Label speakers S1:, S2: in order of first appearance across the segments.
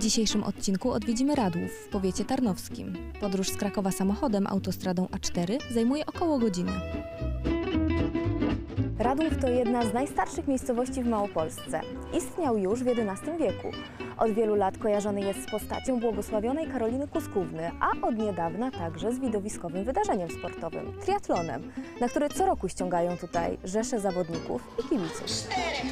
S1: dzisiejszym odcinku odwiedzimy Radłów w powiecie tarnowskim. Podróż z Krakowa samochodem autostradą A4 zajmuje około godziny. Radłów to jedna z najstarszych miejscowości w Małopolsce. Istniał już w XI wieku. Od wielu lat kojarzony jest z postacią błogosławionej Karoliny Kuskówny, a od niedawna także z widowiskowym wydarzeniem sportowym – triatlonem, na który co roku ściągają tutaj rzesze zawodników i kibiców.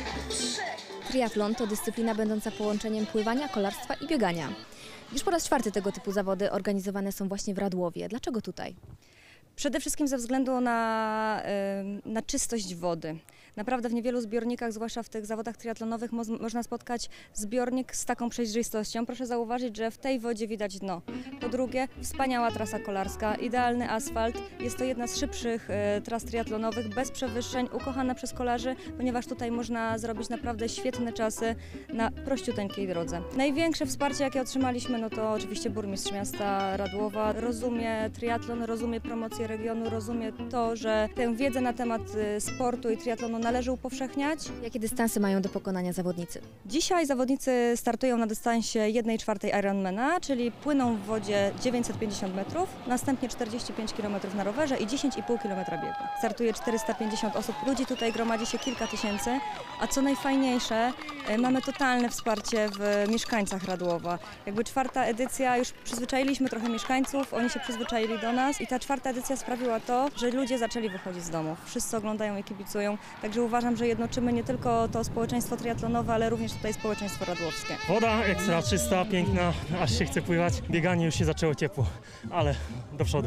S1: Triatlon to dyscyplina będąca połączeniem pływania, kolarstwa i biegania. Już po raz czwarty tego typu zawody organizowane są właśnie w Radłowie. Dlaczego tutaj?
S2: Przede wszystkim ze względu na czystość wody. Naprawdę w niewielu zbiornikach, zwłaszcza w tych zawodach triatlonowych, można spotkać zbiornik z taką przejrzystością. Proszę zauważyć, że w tej wodzie widać dno. Po drugie, wspaniała trasa kolarska, idealny asfalt. Jest to jedna z szybszych tras triatlonowych, bez przewyższeń, ukochana przez kolarzy, ponieważ tutaj można zrobić naprawdę świetne czasy na prościuteńkiej drodze. Największe wsparcie, jakie otrzymaliśmy, no to oczywiście burmistrz miasta Radłowa. Rozumie triatlon, rozumie promocję regionu, rozumie to, że tę wiedzę na temat sportu i triatlonu należy upowszechniać.
S1: Jakie dystanse mają do pokonania zawodnicy?
S2: Dzisiaj zawodnicy startują na dystansie 1/4 Ironmana, czyli płyną w wodzie 950 metrów, następnie 45 km na rowerze i 10,5 km biegu. Startuje 450 osób, ludzi tutaj gromadzi się kilka tysięcy, a co najfajniejsze, mamy totalne wsparcie w mieszkańcach Radłowa. Jakby czwarta edycja, już przyzwyczailiśmy trochę mieszkańców, oni się przyzwyczaili do nas i ta czwarta edycja sprawiła to, że ludzie zaczęli wychodzić z domów. Wszyscy oglądają i kibicują. Także uważam, że jednoczymy nie tylko to społeczeństwo triatlonowe, ale również tutaj społeczeństwo radłowskie.
S3: Woda ekstra czysta, piękna, aż się chce pływać. Bieganie już się zaczęło ciepło, ale do przodu.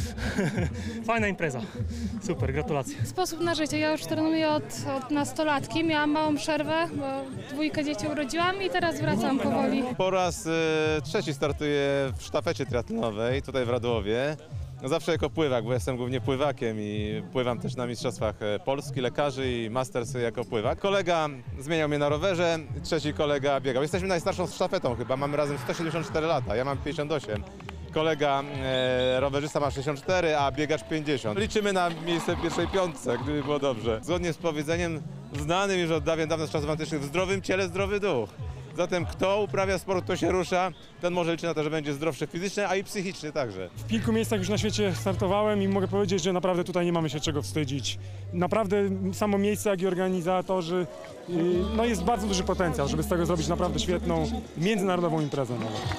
S3: Fajna impreza. Super, gratulacje.
S4: Sposób na życie. Ja już trenuję od nastolatki. Miałam małą przerwę, bo 2 dzieci urodziłam i teraz wracam powoli.
S5: Po raz trzeci startuję w sztafecie triatlonowej tutaj w Radłowie. Zawsze jako pływak, bo jestem głównie pływakiem i pływam też na mistrzostwach Polski, lekarzy i masters jako pływak. Kolega zmieniał mnie na rowerze, trzeci kolega biegał. Jesteśmy najstarszą sztafetą chyba, mamy razem 174 lata, ja mam 58. Kolega rowerzysta ma 64, a biegacz 50. Liczymy na miejsce w pierwszej piątce, gdyby było dobrze. Zgodnie z powiedzeniem znanym już od dawien dawna z czasów antycznych, w zdrowym ciele zdrowy duch. Zatem kto uprawia sport, kto się rusza, ten może liczyć na to, że będzie zdrowszy fizycznie, a i psychicznie także.
S6: W kilku miejscach już na świecie startowałem i mogę powiedzieć, że naprawdę tutaj nie mamy się czego wstydzić. Naprawdę samo miejsce, jak i organizatorzy, no jest bardzo duży potencjał, żeby z tego zrobić naprawdę świetną, międzynarodową imprezę.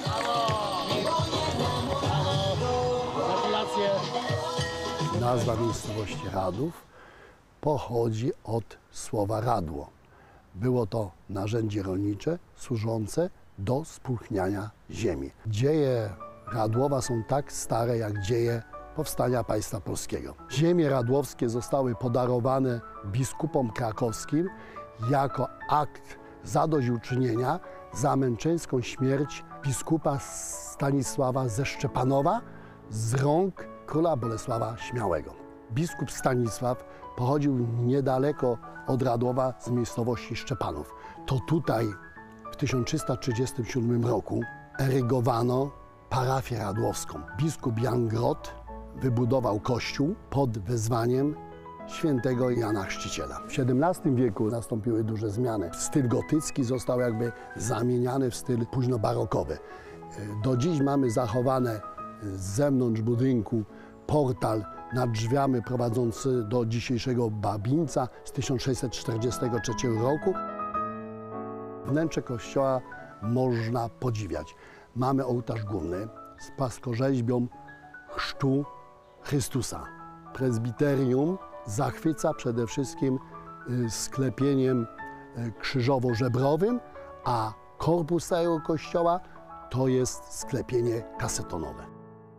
S7: Nazwa miejscowości Radłów pochodzi od słowa radło. Było to narzędzie rolnicze służące do spróchniania ziemi. Dzieje Radłowa są tak stare jak dzieje powstania państwa polskiego. Ziemie radłowskie zostały podarowane biskupom krakowskim jako akt zadośćuczynienia za męczeńską śmierć biskupa Stanisława ze Szczepanowa z rąk króla Bolesława Śmiałego. Biskup Stanisław pochodził niedaleko od Radłowa z miejscowości Szczepanów. To tutaj w 1337 roku erygowano parafię radłowską. Biskup Jan Grot wybudował kościół pod wezwaniem świętego Jana Chrzciciela. W XVII wieku nastąpiły duże zmiany. Styl gotycki został jakby zamieniany w styl późnobarokowy. Do dziś mamy zachowane z zewnątrz budynku portal nad drzwiami prowadzący do dzisiejszego Babińca z 1643 roku. Wnętrze kościoła można podziwiać. Mamy ołtarz główny z płaskorzeźbią chrztu Chrystusa. Prezbiterium zachwyca przede wszystkim sklepieniem krzyżowo-żebrowym, a korpus całego kościoła to jest sklepienie kasetonowe.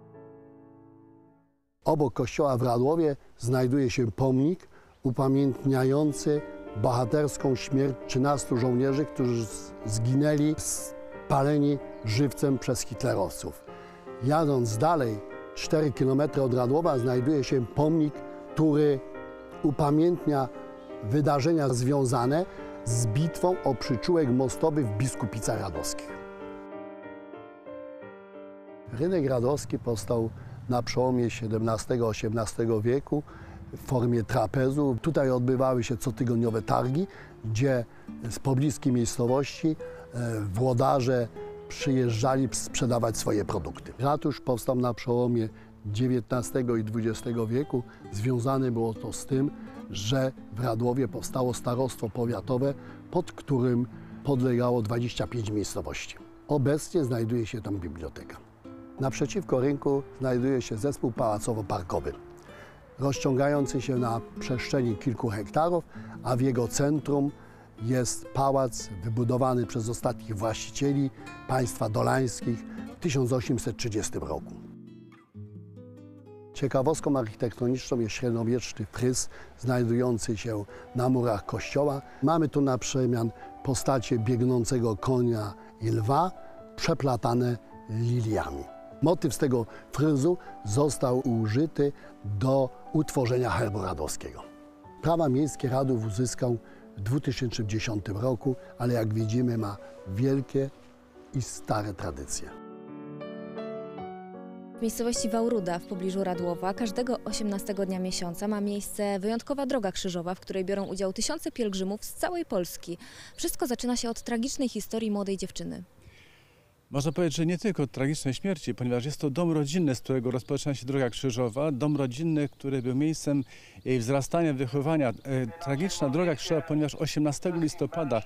S7: Obok kościoła w Radłowie znajduje się pomnik upamiętniający bohaterską śmierć 13 żołnierzy, którzy zginęli spaleni żywcem przez hitlerowców. Jadąc dalej 4 km od Radłowa znajduje się pomnik, który upamiętnia wydarzenia związane z bitwą o przyczółek mostowy w Biskupicach Radowskich. Rynek radowski powstał na przełomie XVII-XVIII wieku w formie trapezu. Tutaj odbywały się cotygodniowe targi, gdzie z pobliskiej miejscowości włodarze przyjeżdżali sprzedawać swoje produkty. Ratusz powstał na przełomie XIX i XX wieku. Związane było to z tym, że w Radłowie powstało starostwo powiatowe, pod którym podlegało 25 miejscowości. Obecnie znajduje się tam biblioteka. Naprzeciwko rynku znajduje się zespół pałacowo-parkowy, rozciągający się na przestrzeni kilku hektarów, a w jego centrum jest pałac wybudowany przez ostatnich właścicieli państwa dolańskich w 1830 roku. Ciekawostką architektoniczną jest średniowieczny fryz znajdujący się na murach kościoła. Mamy tu na przemian postacie biegnącego konia i lwa przeplatane liliami. Motyw z tego fryzu został użyty do utworzenia herbu radowskiego. Prawa miejskie Radów uzyskał w 2010 roku, ale jak widzimy ma wielkie i stare tradycje.
S1: W miejscowości Wałruda w pobliżu Radłowa każdego 18 dnia miesiąca ma miejsce wyjątkowa droga krzyżowa, w której biorą udział tysiące pielgrzymów z całej Polski. Wszystko zaczyna się od tragicznej historii młodej dziewczyny.
S8: Można powiedzieć, że nie tylko od tragicznej śmierci, ponieważ jest to dom rodzinny, z którego rozpoczyna się droga krzyżowa. Dom rodzinny, który był miejscem jej wzrastania, wychowania. Tragiczna droga krzyżowa, ponieważ 18 listopada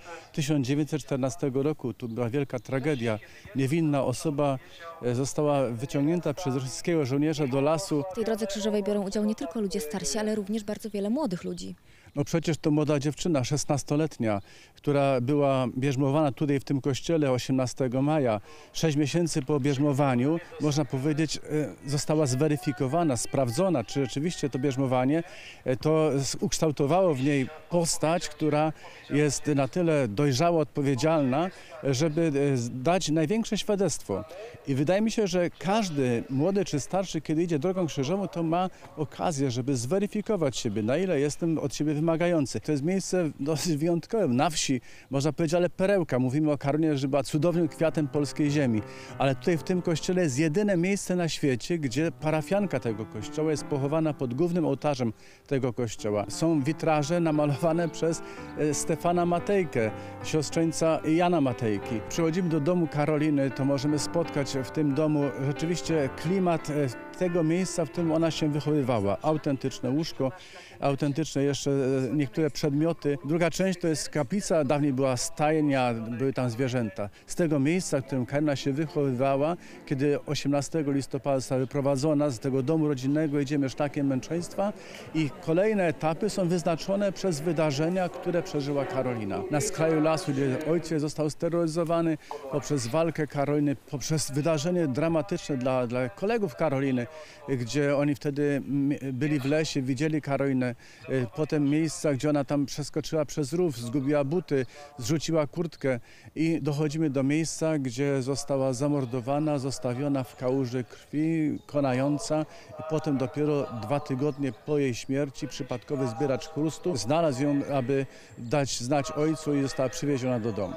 S8: 1914 roku, tu była wielka tragedia. Niewinna osoba została wyciągnięta przez rosyjskiego żołnierza do lasu.
S1: W tej drodze krzyżowej biorą udział nie tylko ludzie starsi, ale również bardzo wiele młodych ludzi.
S8: No przecież to młoda dziewczyna, 16-letnia, która była bierzmowana tutaj w tym kościele 18 maja. 6 miesięcy po bierzmowaniu, można powiedzieć, została zweryfikowana, sprawdzona, czy rzeczywiście to bierzmowanie to ukształtowało w niej postać, która jest na tyle dojrzała, odpowiedzialna, żeby dać największe świadectwo. I wydaje mi się, że każdy młody czy starszy, kiedy idzie drogą krzyżową, to ma okazję, żeby zweryfikować siebie, na ile jestem od siebie wymagający. To jest miejsce dosyć wyjątkowe, na wsi, można powiedzieć, ale perełka. Mówimy o Karolinie, że była cudownym kwiatem polskiej ziemi. Ale tutaj w tym kościele jest jedyne miejsce na świecie, gdzie parafianka tego kościoła jest pochowana pod głównym ołtarzem tego kościoła. Są witraże namalowane przez Stefana Matejkę, siostrzeńca Jana Matejki. Przychodzimy do domu Karoliny, to możemy spotkać w tym domu rzeczywiście klimat tego miejsca, w którym ona się wychowywała. Autentyczne łóżko, autentyczne jeszcze niektóre przedmioty. Druga część to jest kaplica, dawniej była stajnia, były tam zwierzęta. Z tego miejsca, w którym Karolina się wychowywała, kiedy 18 listopada została wyprowadzona z tego domu rodzinnego, idziemy szlakiem męczeństwa i kolejne etapy są wyznaczone przez wydarzenia, które przeżyła Karolina. Na skraju lasu, gdzie ojciec został sterylizowane, poprzez walkę Karoliny, poprzez wydarzenie dramatyczne dla kolegów Karoliny, gdzie oni wtedy byli w lesie, widzieli Karolinę. Potem miejsca, gdzie ona tam przeskoczyła przez rów, zgubiła buty, zrzuciła kurtkę i dochodzimy do miejsca, gdzie została zamordowana, zostawiona w kałuży krwi, konająca i potem dopiero 2 tygodnie po jej śmierci przypadkowy zbieracz chrustu znalazł ją, aby dać znać ojcu i została przywieziona do domu.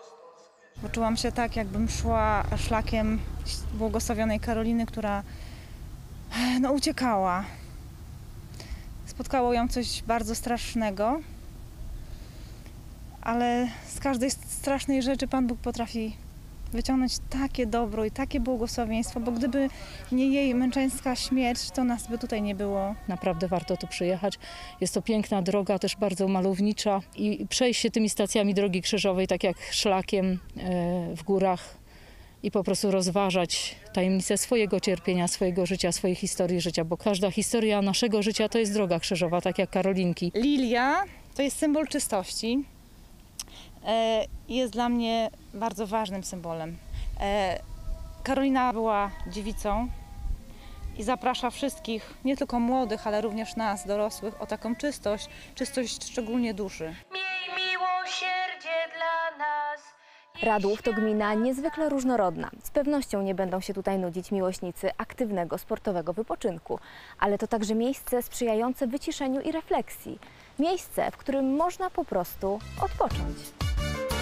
S9: Poczułam się tak, jakbym szła szlakiem błogosławionej Karoliny, która uciekała. Spotkało ją coś bardzo strasznego, ale z każdej strasznej rzeczy Pan Bóg potrafi wyciągnąć takie dobro i takie błogosławieństwo, bo gdyby nie jej męczeńska śmierć, to nas by tutaj nie było.
S10: Naprawdę warto tu przyjechać. Jest to piękna droga, też bardzo malownicza i przejść się tymi stacjami drogi krzyżowej, tak jak szlakiem w górach i po prostu rozważać tajemnicę swojego cierpienia, swojego życia, swojej historii życia, bo każda historia naszego życia to jest droga krzyżowa, tak jak Karolinki.
S9: Lilia to jest symbol czystości. Jest dla mnie bardzo ważnym symbolem. Karolina była dziewicą i zaprasza wszystkich, nie tylko młodych, ale również nas, dorosłych, o taką czystość szczególnie duszy.
S11: Miej miłosierdzie dla nas.
S1: Radłów to gmina niezwykle różnorodna. Z pewnością nie będą się tutaj nudzić miłośnicy aktywnego, sportowego wypoczynku, ale to także miejsce sprzyjające wyciszeniu i refleksji. Miejsce, w którym można po prostu odpocząć.